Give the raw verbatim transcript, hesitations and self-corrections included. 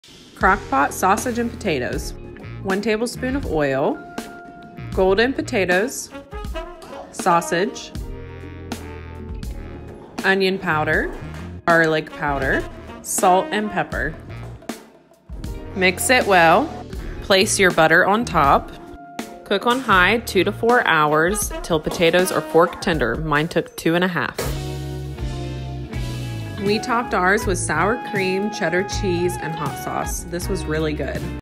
Crockpot sausage and potatoes, one tablespoon of oil, golden potatoes, sausage, onion powder, garlic powder, salt and pepper. Mix it well. Place your butter on top. Cook on high two to four hours till potatoes are fork tender. Mine took two and a half. We topped ours with sour cream, cheddar cheese, and hot sauce. This was really good.